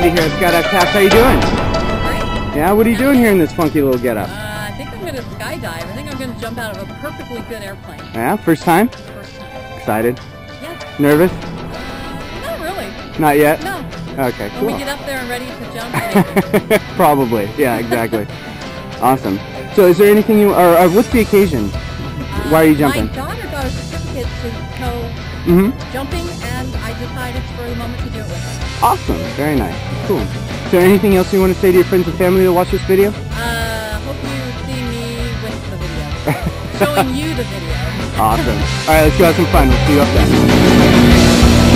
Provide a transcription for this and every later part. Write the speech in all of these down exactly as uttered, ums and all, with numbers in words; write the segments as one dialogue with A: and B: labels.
A: here at Skydive Taft. How you doing?
B: Great.
A: Yeah, what are you doing here in this funky little getup?
B: Uh, I think I'm going to skydive. I think I'm going to jump out of a perfectly good airplane.
A: Yeah, first time?
B: First time.
A: Excited?
B: Yes.
A: Nervous?
B: Uh, not really.
A: Not yet?
B: No.
A: Okay, cool.
B: When we get up there and ready to jump, maybe.
A: Probably, yeah, exactly. Awesome. So is there anything you, or, or what's the occasion?
B: Uh,
A: Why are you jumping?
B: My daughter got a certificate to go
A: Mm-hmm.
B: jumping, and I decided for the moment to do it with her.
A: Awesome, very nice, cool. Is there anything else you want to say to your friends and family that watch this video?
B: Uh, hope you see me with the video. Showing you the video.
A: Awesome. Alright, let's go have some fun. We'll see you up there.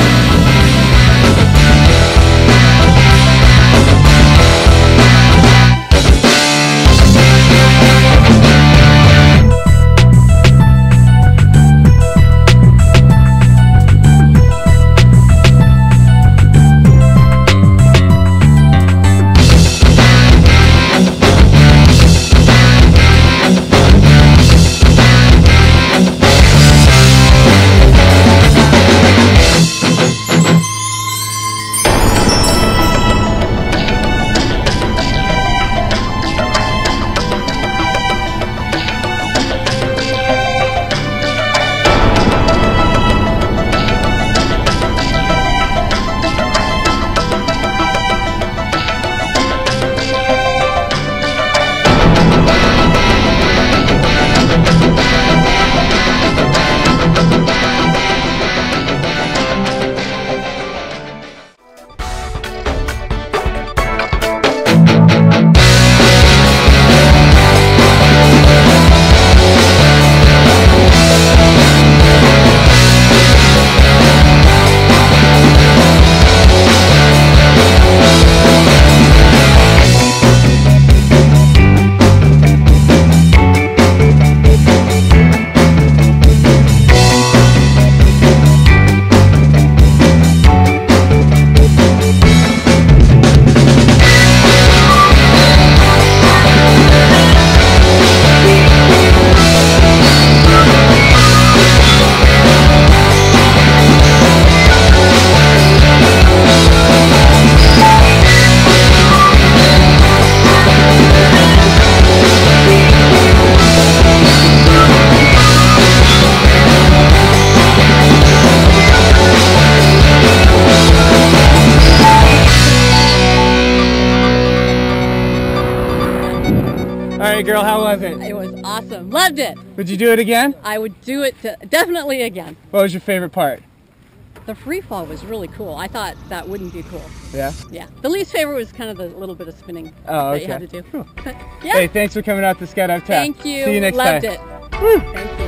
A: Alright girl, how was it?
B: It was awesome. Loved it.
A: Would you do it again?
B: I would do it to, definitely again.
A: What was your favorite part?
B: The free fall was really cool. I thought that wouldn't be cool.
A: Yeah?
B: Yeah. The least favorite was kind of the little bit of spinning
A: oh, okay.
B: that you had to do.
A: Cool.
B: yeah.
A: Hey, thanks for coming out to Skydive Taft.
B: Thank you.
A: See you next
B: Loved
A: time.
B: Loved it.
A: Woo.
B: Thank you.